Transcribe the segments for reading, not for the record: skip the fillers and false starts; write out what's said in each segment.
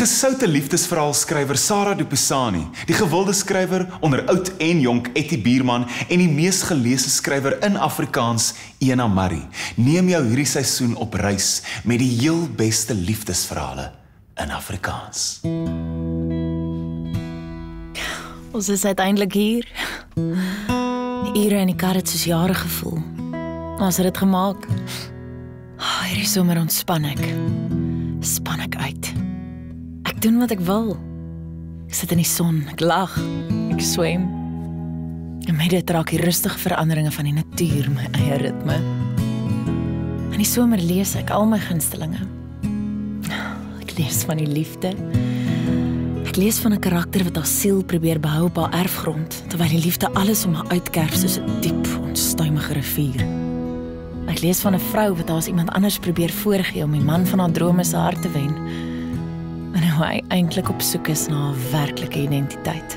gesoute liefdesverhaalskrywer Sarah Dupisani, die gewilde skrywer onder oud en jonk Etty Bierman en die mees geleese skrywer in Afrikaans, Ena Marie, neem jou hierdie seisoen op reis met die heel beste liefdesverhale in Afrikaans. Ons is uiteindelik hier. Die ure in die kar het soos jare gevoel. Ons het dit gemaak. Hierdie somer ontspan ek. Span ek uit. Ek doen wat ek wil. Ek sit in die son, ek lag, ek swem. En met dit raak die rustige veranderinge van die natuur my eie ritme. In die somer lees ek al my gunstelinge. Ek lees van die liefde. Ek lees van 'n karakter wat haar siel probeer behou op haar erfgrond, terwyl die liefde alles om haar uitkerf soos 'n diep, onstuimige rivier. Ek lees van 'n vrou wat haar as iemand anders probeer voorgee om die man van haar drome se hart te wen, en hoe hy eintlik op soek is na haar werklike identiteit.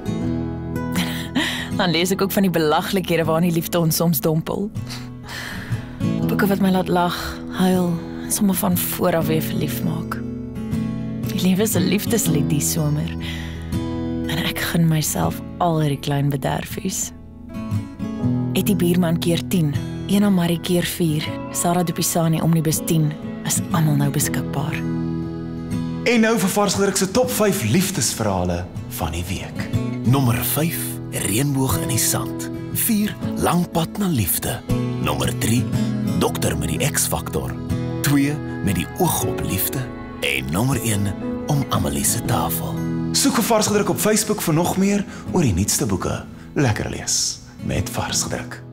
Dan lees ek ook van die belaglikhede waarin die liefde ons soms dompel. Boeke wat my laat lag, huil en sommer van voor af weer verlief maak. Die lewe is 'n liefdeslied die somer, en ek gun myself al hierdie klein bederfies. Etty Bierman keer 10, Ena Marie keer 4, Sarah Dupisani Omnibus 10, is almal nou beskikbaar. En nou vir Varsgedruk se top 5 liefdesverhale van die week. Nommer 5, Reënboog in die sand. 4, Langpad na liefde. Nommer 3, Dokter met die X-faktor. 2, Met die oog op liefde. En nommer 1, Om Amelie se tafel. Soek vir Varsgedruk op Facebook vir nog meer oor die nuutste boeke. Lekker lees met Varsgedruk.